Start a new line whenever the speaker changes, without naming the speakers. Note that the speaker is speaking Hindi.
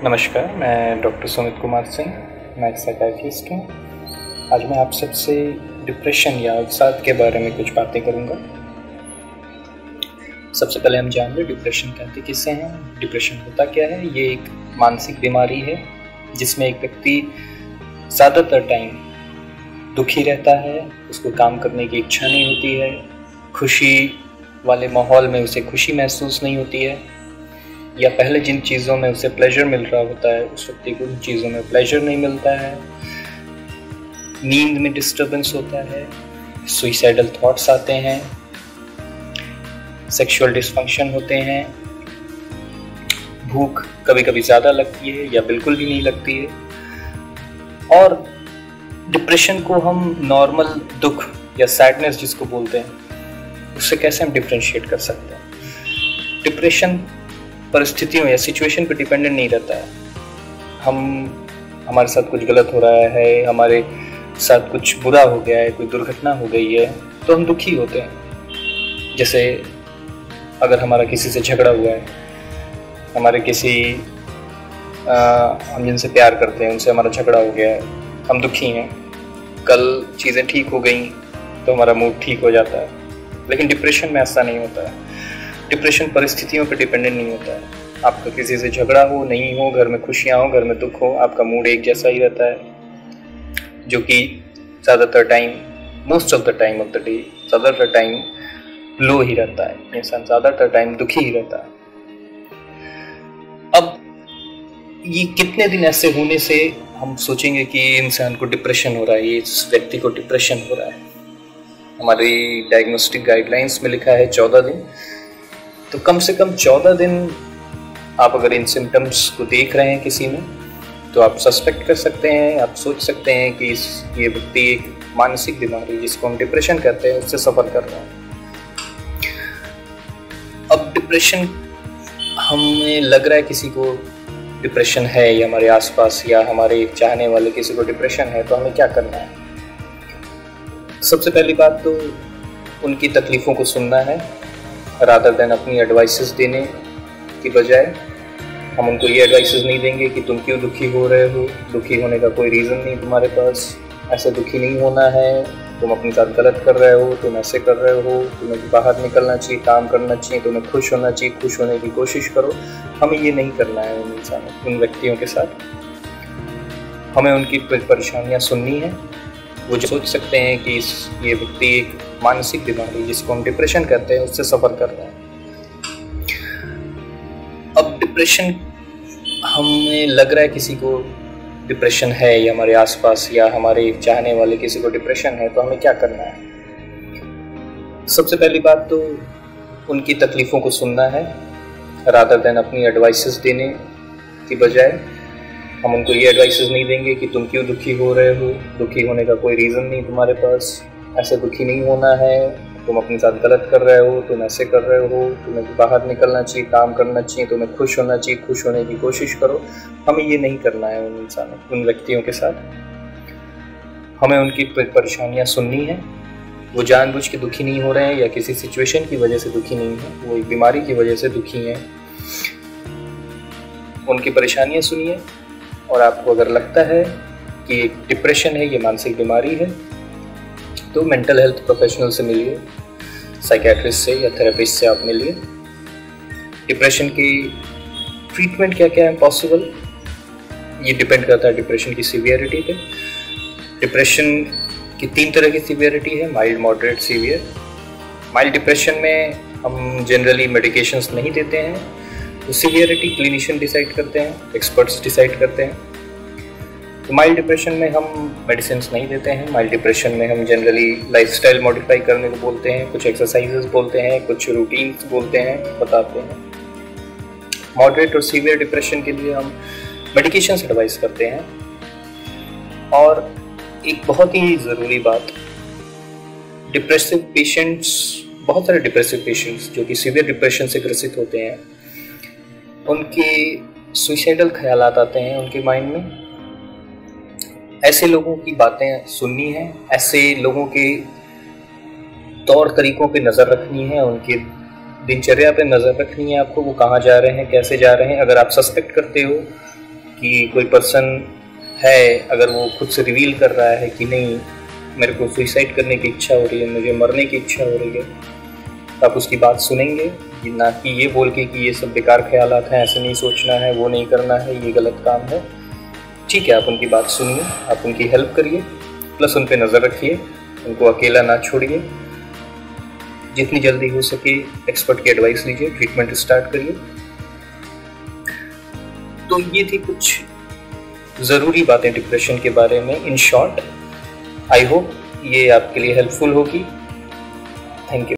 नमस्कार, मैं डॉक्टर सुमित कुमार सिंह, मैं एक साइकियाट्रिस्ट हूँ। आज मैं आप सबसे डिप्रेशन या अवसाद के बारे में कुछ बातें करूँगा। सबसे पहले हम जान लें डिप्रेशन कहते किसे हैं, डिप्रेशन होता क्या है। ये एक मानसिक बीमारी है जिसमें एक व्यक्ति ज़्यादातर टाइम दुखी रहता है, उसको काम करने की इच्छा नहीं होती है, खुशी वाले माहौल में उसे खुशी महसूस नहीं होती है, या पहले जिन चीज़ों में उसे प्लेजर मिल रहा होता है उस व्यक्ति को उन चीज़ों में प्लेजर नहीं मिलता है, नींद में डिस्टर्बेंस होता है, सुइसाइडल थॉट्स आते हैं, सेक्सुअल डिस्फंक्शन होते हैं, भूख कभी कभी ज़्यादा लगती है या बिल्कुल भी नहीं लगती है। और डिप्रेशन को हम नॉर्मल दुख या सैडनेस जिसको बोलते हैं उससे कैसे हम डिफ्रेंशिएट कर सकते हैं। डिप्रेशन परिस्थितियों या सिचुएशन पर डिपेंडेंट नहीं रहता है। हमारे साथ कुछ गलत हो रहा है, हमारे साथ कुछ बुरा हो गया है, कोई दुर्घटना हो गई है तो हम दुखी होते हैं। जैसे अगर हमारा किसी से झगड़ा हुआ है, हमारे किसी हम जिनसे प्यार करते हैं उनसे हमारा झगड़ा हो गया है, हम दुखी हैं। कल चीज़ें ठीक हो गई तो हमारा मूड ठीक हो जाता है। लेकिन डिप्रेशन में ऐसा नहीं होता है। डिप्रेशन परिस्थितियों पर डिपेंडेंट नहीं होता है। आपका किसी से झगड़ा हो नहीं हो, घर में खुशियाँ हो घर में दुख हो, आपका मूड एक जैसा ही रहता है, जो कि ज़्यादातर time, most of the time of the day, ज़्यादातर टाइम लो ही रहता है। इंसान ज़्यादातर टाइम दुखी ही रहता है। अब ये कितने दिन ऐसे होने से हम सोचेंगे कि इंसान को डिप्रेशन हो रहा है, ये इस व्यक्ति को डिप्रेशन हो रहा है। हमारी डायग्नोस्टिक गाइडलाइंस में लिखा है 14 दिन। तो कम से कम 14 दिन आप अगर इन सिम्टम्स को देख रहे हैं किसी में तो आप सस्पेक्ट कर सकते हैं, आप सोच सकते हैं कि ये व्यक्ति एक मानसिक बीमारी जिसको हम डिप्रेशन कहते हैं उससे सफ़र कर रहा है। अब डिप्रेशन, हमें लग रहा है किसी को डिप्रेशन है या हमारे आसपास या हमारे चाहने वाले किसी को डिप्रेशन है, तो हमें क्या करना है। सबसे पहली बात तो उनकी तकलीफ़ों को सुनना है, रादर देन अपनी एडवाइसेस देने की बजाय हम उनको ये एडवाइसेस नहीं देंगे कि तुम क्यों दुखी हो रहे हो, दुखी होने का कोई रीज़न नहीं तुम्हारे पास, ऐसे दुखी नहीं होना है, तुम अपने साथ गलत कर रहे हो, तुम ऐसे कर रहे हो, तुम्हें बाहर निकलना चाहिए, काम करना चाहिए, तुम्हें खुश होना चाहिए, खुश होने की कोशिश करो। हमें ये नहीं करना है उन इंसानों, उन व्यक्तियों के साथ। हमें उनकी परेशानियाँ सुननी है। वो जो सोच सकते हैं कि ये व्यक्ति एक मानसिक बीमारी जिसको हम डिप्रेशन कहते हैं उससे सफ़र कर रहा है। अब डिप्रेशन, हमें लग रहा है किसी को डिप्रेशन है या हमारे आसपास या हमारे चाहने वाले किसी को डिप्रेशन है, तो हमें क्या करना है। सबसे पहली बात तो उनकी तकलीफ़ों को सुनना है, रादर देन अपनी एडवाइसेस देने की बजाय हम उनको ये एडवाइसेस नहीं देंगे कि तुम क्यों दुखी हो रहे हो, दुखी होने का कोई रीज़न नहीं तुम्हारे पास, ऐसे दुखी नहीं होना है, तुम अपने साथ गलत कर रहे हो, तुम ऐसे कर रहे हो, तुम्हें बाहर निकलना चाहिए, काम करना चाहिए, तुम्हें खुश होना चाहिए, खुश होने की कोशिश करो। हमें ये नहीं करना है उन इंसानों, उन व्यक्तियों के साथ। हमें उनकी परेशानियाँ सुननी है। वो जानबूझ के दुखी नहीं हो रहे हैं या किसी सिचुएशन की वजह से दुखी नहीं है, वो एक बीमारी की वजह से दुखी हैं। उनकी परेशानियाँ सुनिए, और आपको अगर लगता है कि एक डिप्रेशन है, ये मानसिक बीमारी है, तो मेंटल हेल्थ प्रोफेशनल से मिलिए, साइकियाट्रिस्ट से या थेरेपिस्ट से आप मिलिए। डिप्रेशन की ट्रीटमेंट क्या क्या है पॉसिबल, ये डिपेंड करता है डिप्रेशन की सीवियरिटी पे। डिप्रेशन की 3 तरह की सीवियरिटी है, mild, moderate, severe. Mild depression में हम जनरली मेडिकेशंस नहीं देते हैं, तो सीवियरिटी क्लिनिशियन डिसाइड करते हैं, एक्सपर्ट्स डिसाइड करते हैं। तो माइल्ड डिप्रेशन में हम मेडिसिन नहीं देते हैं। माइल्ड डिप्रेशन में हम जनरली लाइफस्टाइल मॉडिफाई करने को बोलते हैं, कुछ एक्सरसाइजेस बोलते हैं, कुछ रूटीन्स बोलते हैं, बताते हैं। मॉडरेट और सीवियर डिप्रेशन के लिए हम मेडिकेशंस एडवाइस करते हैं। और एक बहुत ही ज़रूरी बात, डिप्रेसिव पेशेंट्स, बहुत सारे डिप्रेसिव पेशेंट्स जो कि सीवियर डिप्रेशन से ग्रसित होते हैं, उनके सुइसाइडल ख्यालात आते हैं उनके माइंड में। ऐसे लोगों की बातें सुननी है, ऐसे लोगों के तौर तरीक़ों पे नज़र रखनी है, उनके दिनचर्या पे नज़र रखनी है आपको, वो कहाँ जा रहे हैं, कैसे जा रहे हैं। अगर आप सस्पेक्ट करते हो कि कोई पर्सन है, अगर वो खुद से रिवील कर रहा है कि नहीं मेरे को सुसाइड करने की इच्छा हो रही है, मुझे मरने की इच्छा हो रही है, तो आप उसकी बात सुनेंगे, ना कि ये बोल के कि ये सब बेकार ख्यालात हैं, ऐसे नहीं सोचना है, वो नहीं करना है, ये गलत काम है। ठीक है, आप उनकी बात सुनिए, आप उनकी हेल्प करिए, प्लस उन पर नज़र रखिए, उनको अकेला ना छोड़िए, जितनी जल्दी हो सके एक्सपर्ट की एडवाइस लीजिए, ट्रीटमेंट स्टार्ट करिए। तो ये थी कुछ ज़रूरी बातें डिप्रेशन के बारे में इन शॉर्ट। आई होप ये आपके लिए हेल्पफुल होगी। Thank you.